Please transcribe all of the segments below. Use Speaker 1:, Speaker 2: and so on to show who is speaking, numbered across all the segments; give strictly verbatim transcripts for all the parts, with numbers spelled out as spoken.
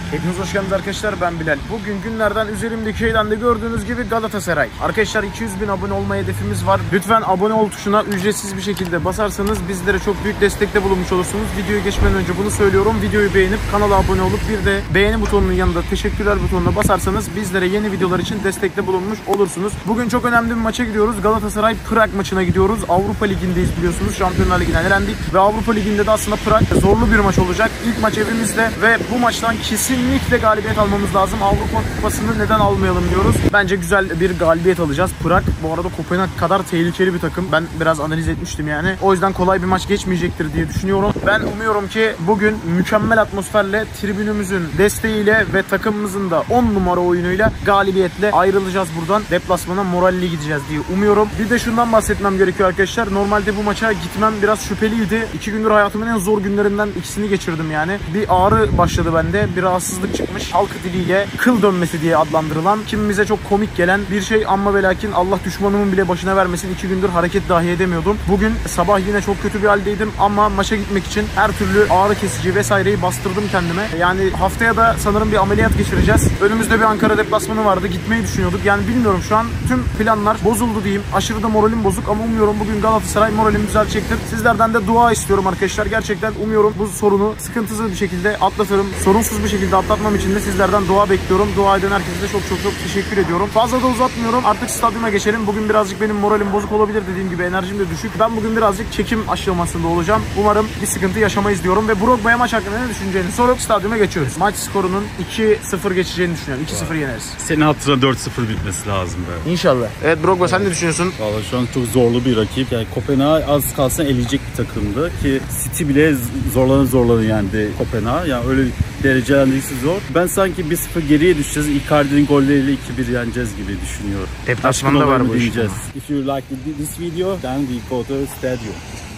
Speaker 1: Hepiniz hoş geldiniz arkadaşlar, ben Bilal. Bugün günlerden üzerimdeki şeyden de gördüğünüz gibi Galatasaray. Arkadaşlar iki yüz bin abone olma hedefimiz var. Lütfen abone ol tuşuna ücretsiz bir şekilde basarsanız bizlere çok büyük destekte bulunmuş olursunuz. Videoya geçmeden önce bunu söylüyorum. Videoyu beğenip kanala abone olup bir de beğeni butonunun yanında teşekkürler butonuna basarsanız bizlere yeni videolar için destekte bulunmuş olursunuz. Bugün çok önemli bir maça gidiyoruz. Galatasaray Prag maçına gidiyoruz. Avrupa Ligi'ndeyiz biliyorsunuz. Şampiyonlar Ligi'nden elendik ve Avrupa Ligi'nde de aslında Prag zorlu bir maç olacak. İlk maç evimizde ve bu maçtan kesinlikle galibiyet almamız lazım. Avrupa Kupası'nı neden almayalım diyoruz. Bence güzel bir galibiyet alacağız. Prag bu arada Kopenhag kadar tehlikeli bir takım. Ben biraz analiz etmiştim yani. O yüzden kolay bir maç geçmeyecektir diye düşünüyorum. Ben umuyorum ki bugün mükemmel atmosferle, tribünümüzün desteğiyle ve takımımızın da on numara oyunuyla galibiyetle ayrılacağız buradan. Deplasmana moralli gideceğiz diye umuyorum. Bir de şundan bahsetmem gerekiyor arkadaşlar. Normalde bu maça gitmem biraz şüpheliydi. İki gündür hayatımın en zor günlerinden ikisini geçirdim yani. Bir ağrı başladı bende. Bir rahatsızlık çıkmış. Halk diliyle kıl dönmesi diye adlandırılan, kimimize çok komik gelen bir şey ama ve lakin Allah düşmanımın bile başına vermesin. iki gündür hareket dahi edemiyordum. Bugün sabah yine çok kötü bir haldeydim ama maça gitmek için her türlü ağrı kesici vesaireyi bastırdım kendime. Yani haftaya da sanırım bir ameliyat geçireceğiz. Önümüzde bir Ankara deplasmanı vardı. Gitmeyi düşünüyorduk. Yani bilmiyorum, şu an tüm planlar bozuldu diyeyim. Aşırı da moralim bozuk ama umuyorum bugün Galatasaray moralimi düzeltecektir. Sizlerden de dua istiyorum arkadaşlar. Gerçekten umuyorum bu sorunu sıkıntısız bir şekilde atlatırım. Sorunsuz bir şekilde atlatmam için de sizlerden dua bekliyorum. Dua eden herkese de çok çok çok teşekkür ediyorum. Fazla da uzatmıyorum. Artık stadyuma geçelim. Bugün birazcık benim moralim bozuk olabilir, dediğim gibi enerjim de düşük. Ben bugün birazcık çekim aşamasında olacağım. Umarım bir sıkıntı yaşamayız diyorum ve Brogba'ya maç hakkında ne düşüneceğini sorup stadyuma geçiyoruz. Maç skorunun iki sıfır geçeceğini düşünüyorum. iki sıfır yeneriz.
Speaker 2: Senin hatırına dört sıfır bitmesi lazım be.
Speaker 1: İnşallah. Evet Brogba, sen ne düşünüyorsun?
Speaker 2: Valla şu an çok zorlu bir rakip. Yani Kopenhag az kalsın eleyecek bir takımdı ki City bile zorlanır zorlanır yendi Kopenhag. Yani öyle derecelendirisi zor. Ben sanki bir sıfır geriye düşeceğiz. Icardi'nin golleriyle iki bir yeneceğiz gibi düşünüyorum.
Speaker 1: Deplasmanda var bu iş.
Speaker 2: If you like this video, then we go to stadium.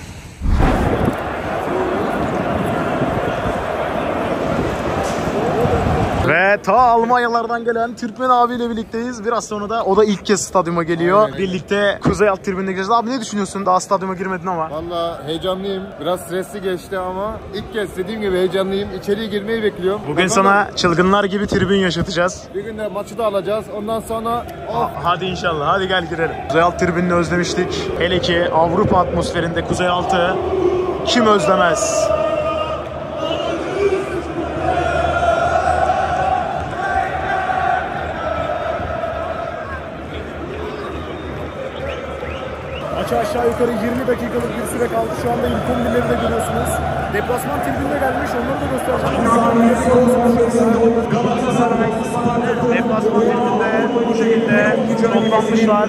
Speaker 1: Ve ta Almanyalardan gelen Türkmen abiyle birlikteyiz. Biraz sonra da o da ilk kez stadyuma geliyor. Aynen. Birlikte Kuzey Alt tribününe gireceğiz. Abi ne düşünüyorsun? Daha stadyuma girmedin ama.
Speaker 3: Valla heyecanlıyım. Biraz stresli geçti ama ilk kez dediğim gibi heyecanlıyım. İçeriye girmeyi bekliyorum.
Speaker 1: Bugün
Speaker 3: Bakalım.
Speaker 1: Sana çılgınlar gibi tribün yaşatacağız.
Speaker 3: Bir gün de maçı da alacağız. Ondan sonra
Speaker 1: Ha, hadi inşallah. Hadi gel girelim. Kuzey Alt tribününü özlemiştik. Hele ki Avrupa atmosferinde Kuzey Alt'ı kim özlemez? Maça aşağı yukarı yirmi dakikalık bir süre kaldı. Şu anda ilk on birleri de görüyorsunuz. Deplasman tribününe gelmiş. Onları da göstereceğim. Deplasman tribünde bu şekilde toplanmışlar.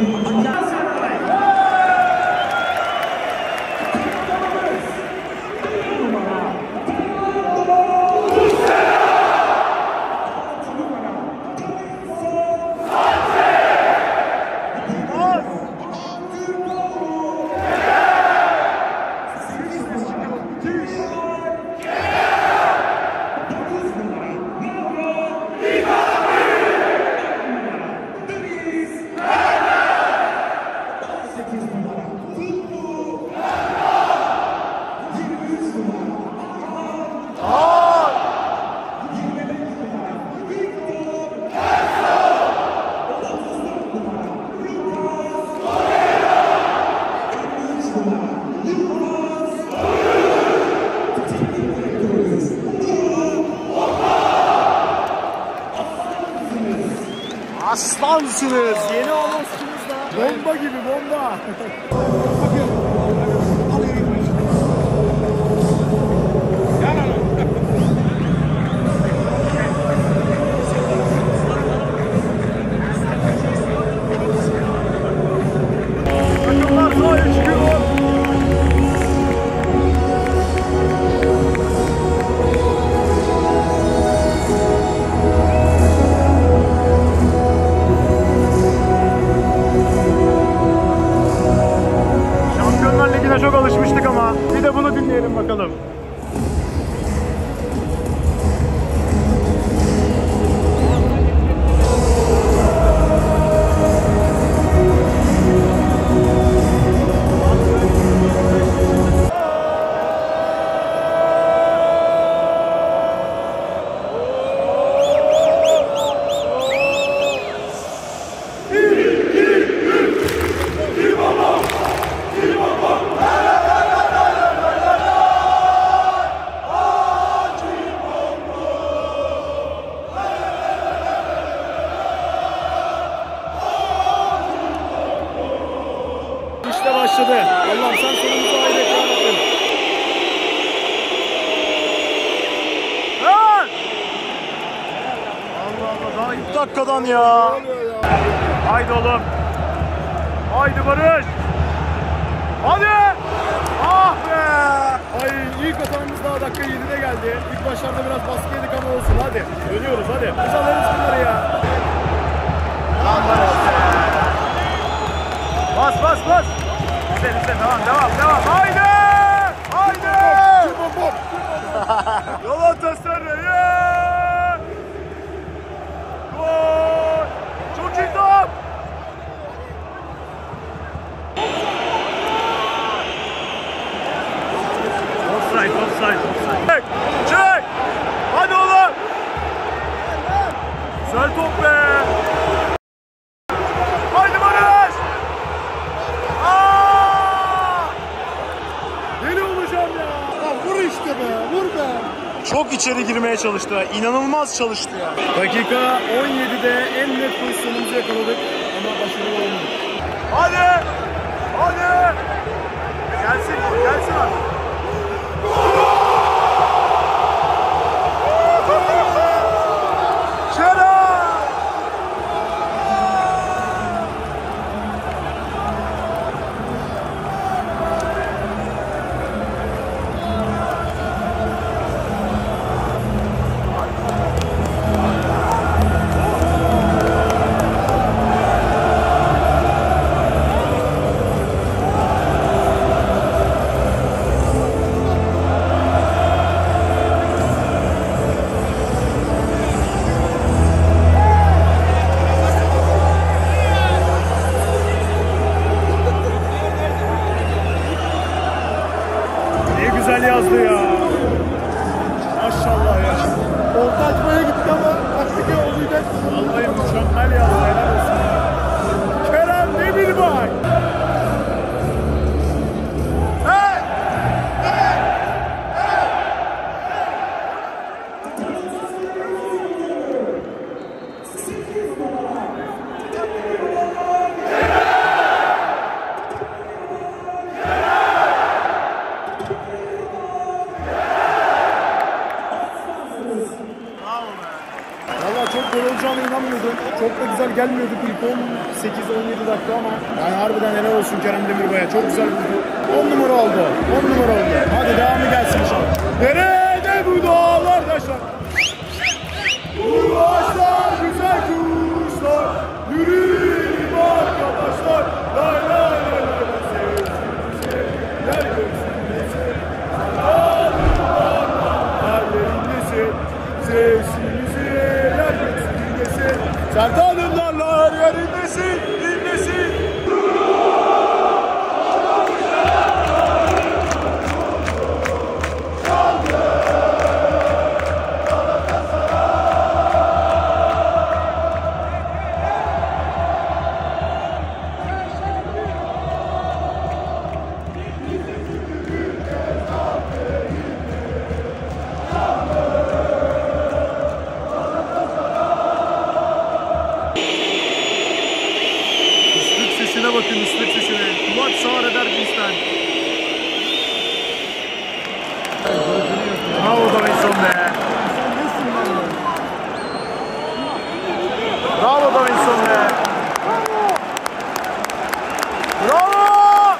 Speaker 1: Aslansınız. Yeni anonsumuz da bomba gibi bomba. Takımlar sahaya çıkıyor. başladı. Allah'ım sen sonumuzu hayret yarabbim. Lan! Allah Allah daha ilk dakikadan ya. Haydi oğlum. Haydi Barış. Hadi. Ah be. Ay ilk hatamız daha dakika yedide geldi. İlk başlarda biraz baskı yedik ama olsun hadi. Dönüyoruz hadi. Biz alırız bunları ya. Lan Barış be. Bas bas bas. Güzel güzel tamam devam devam. Haydi. Haydi. Galatasaray. Gol. Çok iyi top. Offside, offside, offside. Çek, çek. Hadi oğlum. Güzel top be. Haydi Barış. Aa! Deli olacağım ya.
Speaker 3: Ya vur işte be, vur be.
Speaker 1: Çok içeri girmeye çalıştı. İnanılmaz çalıştı ya. Dakika on yedide en net pozisyonumuzu yakaladık ama başarılı olmadık. Hadi! Hadi! Gelsin, gelsin abi. Güzel yazdı ya. Maşallah ya.
Speaker 3: Orta açmaya gitti ama taktik olacak.
Speaker 1: Vallahi mükemmel yazdı. Helal olsun ya. Kerem Demirbay. Hey! Çok gol olacağına inanmıyordum. Çok da güzel gelmiyorduk ilk on sekiz on yedi dakika ama yani harbiden helal olsun Kerem Demirbay'a. Çok güzel vurdu. on numara oldu. on numara oldu. Hadi devamı gelsin inşallah. Nerede bu dağlar taşlar? Kuşlar güzel kuşlar. Yürüyün arkadaşlar. Lay lay lay lay. Sevgiler görsün. Hallerindesin. Sesinizi yer göksündesin. Sen tanrılarlar yerindesin, dinlesin. Bakın üstlük sesine. Kulak sağır eder cinsten. Bravo Davinson be. Bravo Davinson be. Bravo.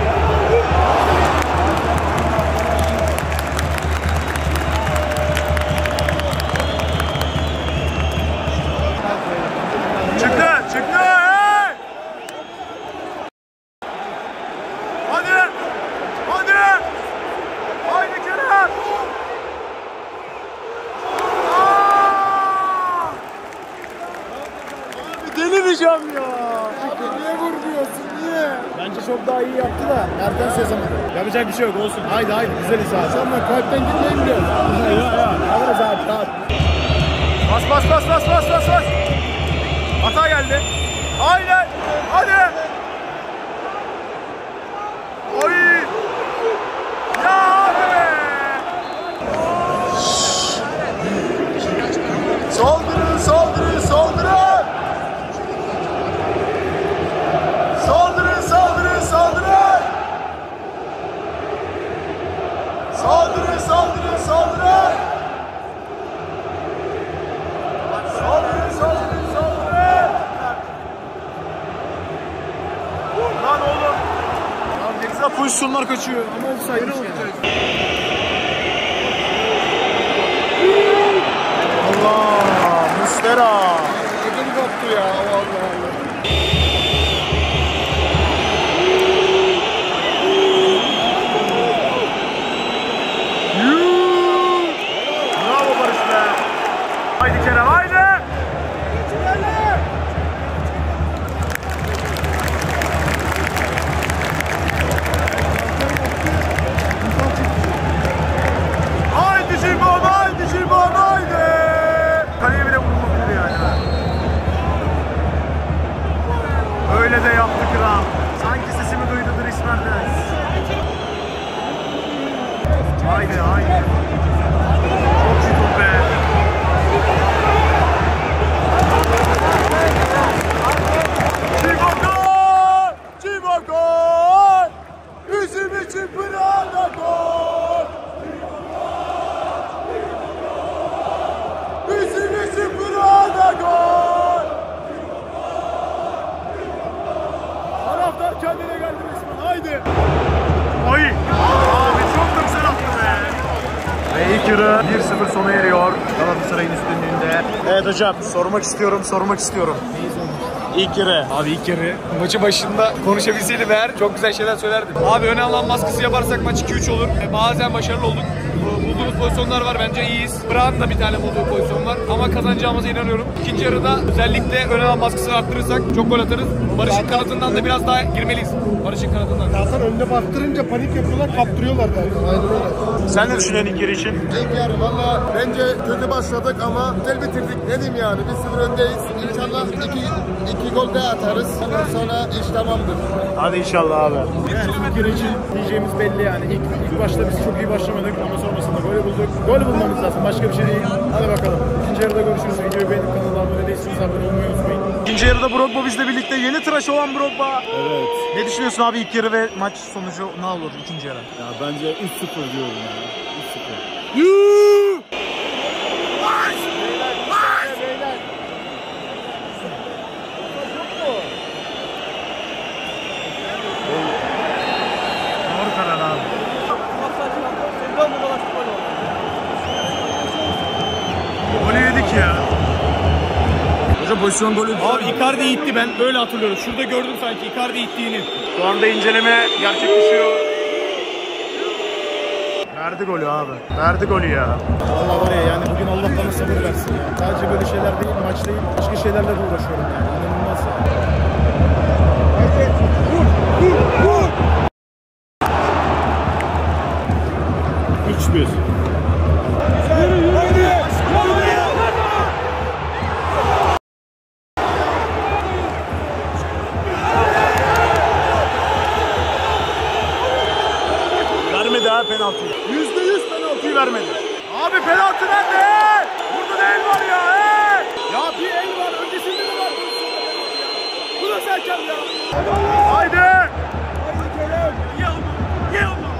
Speaker 1: Çıktı, çıktı. Delireceğim ya.
Speaker 3: Abi niye vurmuyorsun, niye?
Speaker 1: Bence çok daha iyi yaptı da erken sezonu. Yapacak bir şey yok olsun. Haydi haydi güzeliz abi.
Speaker 3: Sonra kalpten gitmeyin diyor.
Speaker 1: Ya ya. Alırız abi rahat. Bas bas bas bas bas bas bas. Hata geldi. Aynen. Hadi. Oy. Ya abi be. Saldırın saldırın saldırın. Saldırın, saldırın, saldırın! Pozisyonlar kaçıyor ama olsaydı yani. Allah, Muslera.
Speaker 3: Ödüm koptu ya. Allah Allah.
Speaker 1: Bravo Barış be. Haydi Kerem haydi. Haydi Şirban haydi Şirban haydi. Kaleye bile vurulabilir yani. Öyle de yaptı kral. Sanki sesimi duydu Dries Mertens. Haydi haydi. Çok iyi top be. Çibakar! Çibakar! Bizim için Pırağ'da gol! Bizim için Pırağ'da gol! Taraftar kendine geldi resmen. Haydi! Ay! Abi çok da güzel attı be! Ve ilk yarı bir sıfır sona eriyor Galatasaray'ın üstünlüğünde. Evet hocam, sormak istiyorum, sormak istiyorum. İlk yarı.
Speaker 4: Abi ilk yarı maçı başında konuşabilseydim eğer çok güzel şeyler söylerdim. Abi öne alan baskısı yaparsak maç iki üç olur. E, bazen başarılı olduk. Bulduğumuz pozisyonlar var, bence iyiyiz. Bırak'ın da bir tane bulduğu pozisyon var ama kazanacağımıza inanıyorum. İkinci yarıda özellikle öne alan baskısını arttırırsak çok gol atarız. Barış'ın kanatından da biraz daha girmeliyiz. Barış'ın kanatından.
Speaker 5: Zaten önüne baktırınca panik yapıyorlar, kaptırıyorlar zaten. Aynen öyle.
Speaker 1: Sen ne düşünüyorsun ilk yarı için?
Speaker 3: İlk yarı valla bence kötü başladık ama güzel bitirdik. Ne diyeyim yani, bir sıfır öndeyiz. İnşallah iki, iki gol daha atarız. Ondan sonra iş tamamdır.
Speaker 1: Hadi inşallah abi.
Speaker 5: Yani ilk yarı için diyeceğimiz belli yani. İlk, ilk başta biz çok iyi başlamadık ama sonrasında golü bulduk. Gol bulmamız lazım, başka bir şey değil. Hadi bakalım. İkinci yarıda görüşürüz. Videoyu beğenip kanala abone değilseniz abone olmayı unutmayın.
Speaker 1: İkinci yarıda Brogba bizle birlikte, yeni tıraş olan Brogba.
Speaker 2: Evet.
Speaker 1: Ne düşünüyorsun abi ilk yarı ve maç sonucu ne olur ikinci yarı?
Speaker 2: Ya bence üç sıfır diyorum ya. üç sıfır.
Speaker 1: Doğru karar abi. Golü yedik ya. Hocam pozisyon golü.
Speaker 4: Abi Icardi itti, ben böyle hatırlıyorum. Şurada gördüm sanki Icardi ittiğini.
Speaker 1: Şu anda inceleme gerçekleşiyor. Verdi golü abi. Verdi golü ya.
Speaker 5: Allah var ya, yani bugün Allah bana sabır versin ya. Sadece böyle şeyler değil, maç değil, başka şeylerle de uğraşıyorum yani. İnanılmaz ya.
Speaker 2: üç bir.
Speaker 1: Vermedi ha penaltıyı. Yüzde yüz penaltıyı vermedi. Abi penaltı nerede? Burada da el var ya. He? Ya bir el var. Öncesinde de var. Bu da serken ya. Haydi. Haydi Kerem. Ye onu. Ye onu.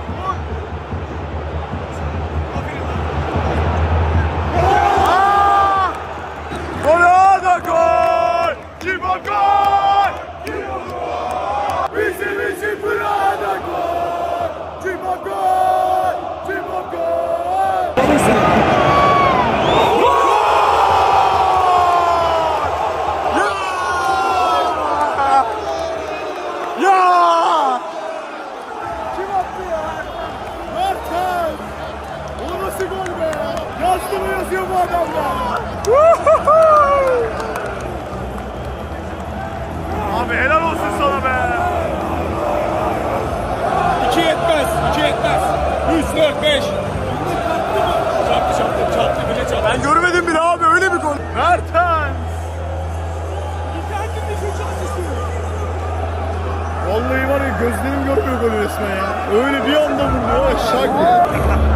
Speaker 1: Aaa. Gol da gol. Cibo gol. Bizim için burada gol. Cibo gol. Cibo gol. Ya! Kim attı ya? Mertens! O nasıl gol be? Yazdı mı yazıyor bu adamlar? Abi helal olsun sana be!
Speaker 4: iki yetmez, iki yetmez. üç, dört, beş. Çarptı, çarptı, çarptı, bile çarptı.
Speaker 1: Ben görmedim bile abi, öyle bir gol. Mertens!
Speaker 5: Vallahi var ya, gözlerim görmüyor golü resmen ya. Öyle bir anda vurdu. Şak ya.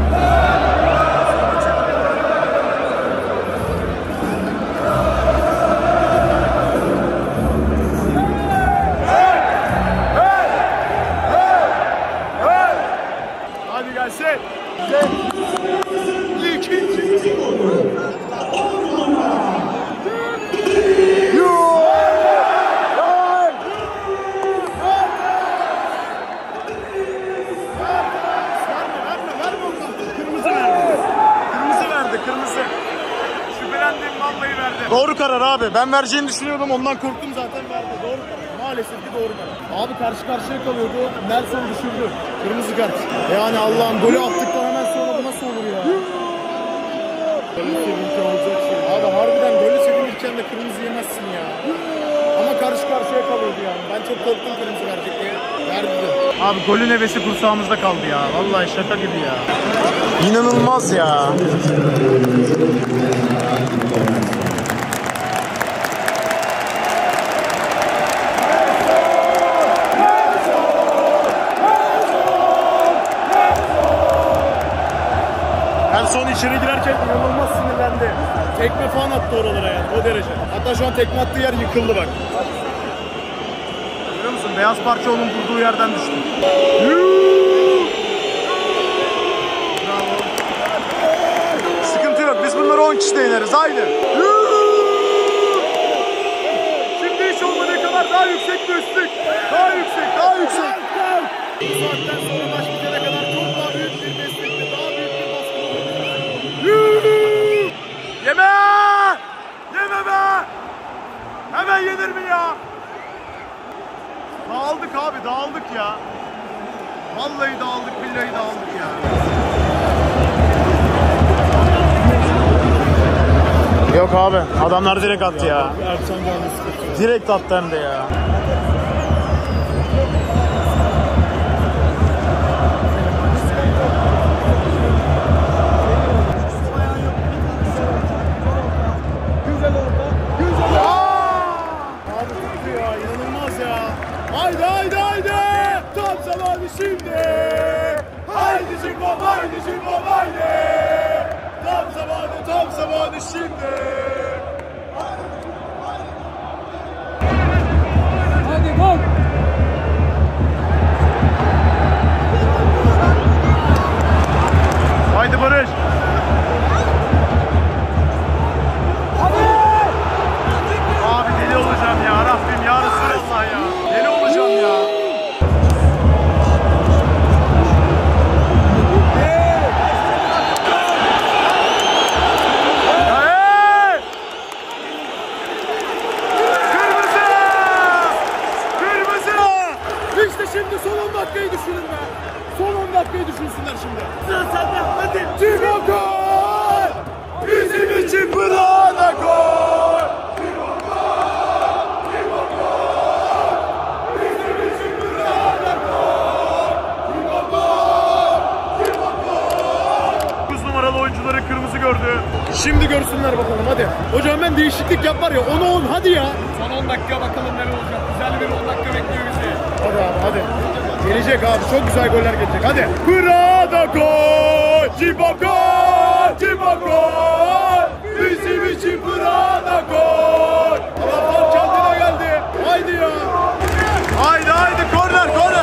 Speaker 1: Hadi gelsin. İkinci. verdim, vallahi verdim. Doğru karar abi. Ben vereceğini düşünüyordum, ondan korktum zaten, verdi. Doğru karar. Maalesef ki doğru karar. Abi karşı karşıya kalıyordu. Nelson düşürdü. Kırmızı kart. Yani Allah'ım, golü attıktan hemen sonra bu nasıl olur ya? Golü sevinirken olacak şey. Abi harbiden golü sevinirken de kırmızı yemezsin ya. Ama karşı karşıya kalıyordu yani. Ben çok korktum kırmızı verecek diye. Verdi de. Abi golün hevesi kursağımızda kaldı ya. Vallahi şaka gibi ya. İnanılmaz ya. Ben son içeri girerken inanılmaz sinirlendi. Tekme falan attı oralara yani, o derece. Hatta şu an tekme attığı yer yıkıldı bak. Görüyor musun? Beyaz parça onun durduğu yerden düştü. Bravo. Sıkıntı yok. Biz bunları on kişide ineriz. Haydi. Şimdi hiç olmadığı kadar daha yüksek bir üstlük. Daha yüksek, daha yüksek. Bu saatten sonra maç bitene kadar çok daha büyük bir destekle, daha büyük bir baskı olur. Yeme! Yeme be! Hemen yenir mi ya? Dağıldık abi, dağıldık ya. Vallahi dağıldık, billahi dağıldık ya. Yok abi, adamlar direkt attı ya. Direkt attı hem de ya. Haydi haydi haydi! Tam zamanı şimdi! Haydi Cimbom, haydi Cimbom, haydi! Tam zamanı, tam zamanı şimdi!
Speaker 6: Hadi gol!
Speaker 1: Haydi Barış! Abi deli olacağım ya Rabbim, ya Resulallah ya! Deli olacağım ya! Şimdi son on dakikayı düşünün be. Son on dakikayı düşünsünler şimdi. Sıra sende. Hadi. Cimbom gol! Bizim için burada gol! Cimbom gol! Cimbom gol! Bizim için burada gol! Cimbom gol! Cimbom gol! dokuz numaralı oyuncuları kırmızı gördü. Şimdi görsünler bakalım hadi. Hocam ben değişiklik yap var ya, ona on hadi ya.
Speaker 4: Son on dakika bakalım neler olacak. Güzel bir on dakika bekliyor bizi.
Speaker 1: Hadi abi hadi. Gelecek abi, çok güzel goller gelecek. Hadi. Burada gol! Cimbom gol! Cimbom gol! Bizim için burada gol! Adam kendine geldi. Haydi ya. Haydi haydi, korner korner.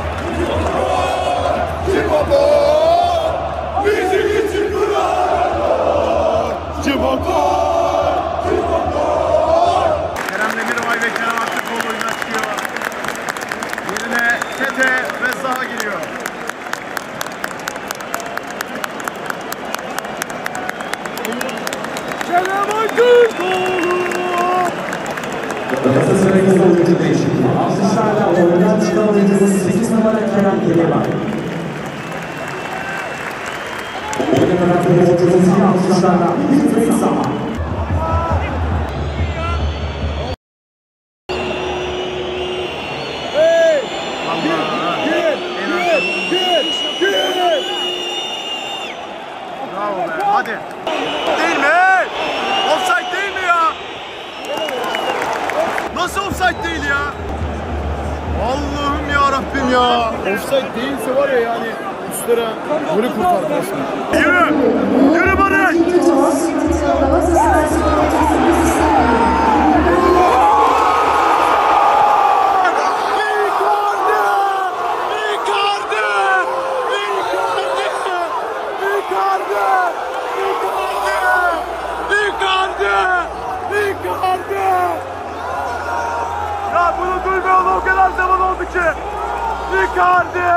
Speaker 1: Cimbom gol! Bizim için burada gol! Cimbom gol! Cimbom gol! Kerem Demirbay ve Kerem Aktürkoğlu oyuna çıkıyor. Yerine Tete ve Zaha giriyor. Kerem Aktürkoğlu!
Speaker 7: Galatasaray'ın oyuncu değişikliği. Alkışlarla oyundan çıkan oyuncumuz sekiz numara Kerem Demirbay. Oyuna kadar oyuncumuz yine alkışlarla Ümit Zaha.
Speaker 1: Bravo be, hadi. Değil mi? Offside değil mi ya? Nasıl offside değil ya? Allah'ım ya Rabbim ya. Offside değilse var ya yani üstlere golü kurtardı resmen. Yürü! Yürü Barış! Ya bunu duymayalı o kadar zaman oldu ki. Icardi!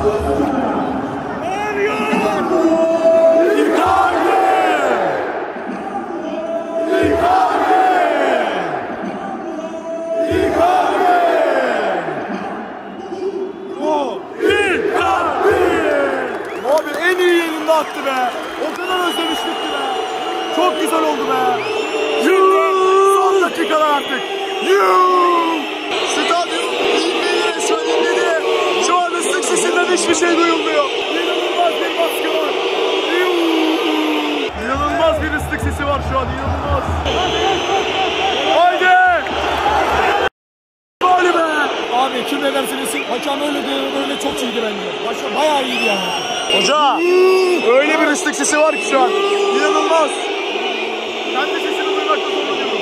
Speaker 5: Abi en iyi yerinde attı be. O kadar özlemiştik ki be. Çok güzel oldu be. Şimdi son dakikalar artık. Stadyum inmedi resmen inmedi. Şu an ıslık sesinden hiçbir şey duyulmuyor. İnanılmaz bir baskı var. İnanılmaz bir ıslık sesi var şu an. İnanılmaz. Haydi. Gol be. Abi kim ne derse desin. Hakem öyle diyor. Öyle çok iyiydi bence. Başka bayağı iyiydi yani. Hoca öyle bir ıslık sesi var ki şu an. İnanılmaz. Ben de sesini duymakta zorlanıyorum.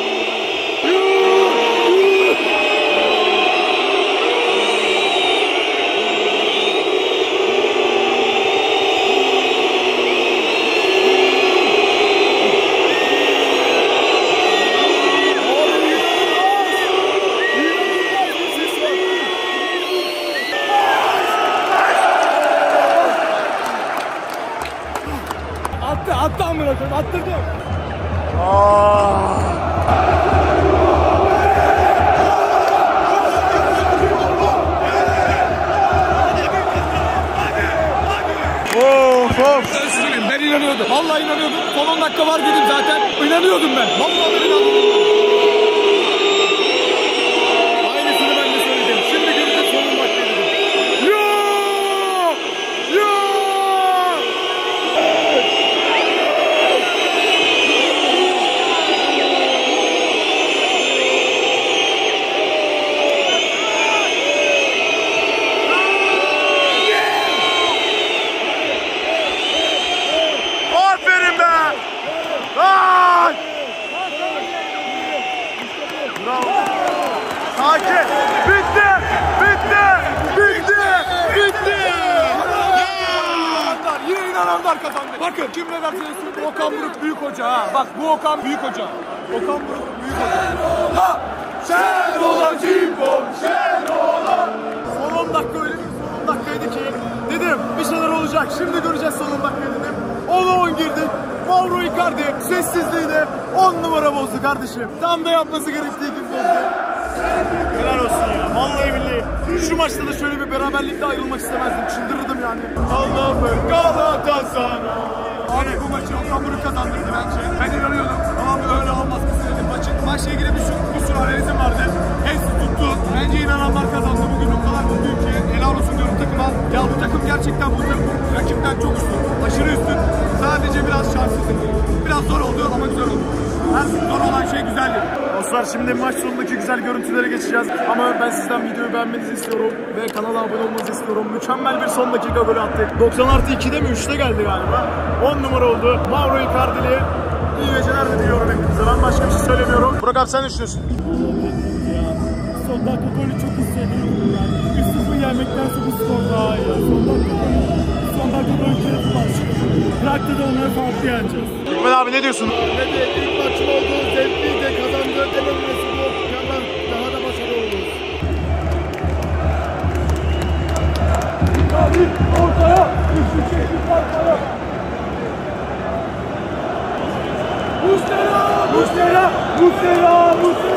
Speaker 5: Attı, attı amına koyayım, attırdı. Aaaa. Of of. Ben inanıyordum. Vallahi inanıyordum. Son on dakika var dedim zaten. İnanıyordum ben. Vallahi ben inanıyordum. Aynısını ben de söyledim. Şimdi göreceğiz son on dakika dedim. Yok! Yok! Aferin be! Ay! Bravo. Sakin. Bitti. Bitti. Bitti. Bitti. Yine inananlar kazandı. Bakın kim ne derse desin bu Okan Buruk büyük hoca ha. Bak bu Okan büyük hoca. Okan Buruk büyük hoca. Ha! Sen olan cimbom, sen olan. Son on dakika öyle bir son on dakikaydı ki dedim bir şeyler olacak. Şimdi göreceğiz son on dakika dedim. ona on girdik. Mauro Icardi sessizliğiyle on numara bozdu kardeşim. Tam da yapması gerektiği gibi bozdu. Helal olsun ya. Vallahi billahi. Şu maçta da şöyle bir beraberlikle ayrılmak istemezdim. Çıldırırdım yani. Allah'ım Galatasaray. Abi bu maçı Okan Buruk kazandırdı bence. Ben inanıyordum. Ama öyle olmaz dedim maçın. Maçla ilgili bir sürü, bir sürü analizim vardı. Hepsi tuttu. Bence inananlar kazandı. Bugün o kadar mutluyum ki. Helal olsun diyorum takıma. Ya bu takım gerçekten bu takım rakipten çok üstün. Aşırı üstün. Sadece biraz şanssızlık. Biraz zor oldu ama güzel oldu. Her zor olan şey güzeldi. Dostlar şimdi maç sonundaki güzel görüntülere geçeceğiz. Ama ben sizden videoyu beğenmenizi istiyorum. Ve kanala abone olmanızı istiyorum. Mükemmel bir son dakika golü attık. doksan artı ikide mi üçte geldi galiba. on numara oldu. Mauro Icardi'li. İyi geceler de diliyorum hepinize. Ben başka bir şey söylemiyorum. Burak abi sen ne düşünüyorsun?
Speaker 6: Son dakika golü çok hissediyorum yani. üç sıfır yenmektense bu skor daha iyi. Son dakika golü, son dakika golü kırık maç. Prag'da da onları farklı yeneceğiz.
Speaker 5: Hikmet abi ne diyorsun?
Speaker 3: Ne de ilk maçın olduğu zevkli de kazandığı en önemlisi bu. Yandan daha da başarılı oluruz.
Speaker 6: Abi ortaya! Üçlü çektik ortaya! Mustera! Mustera! Mustera! Mustera!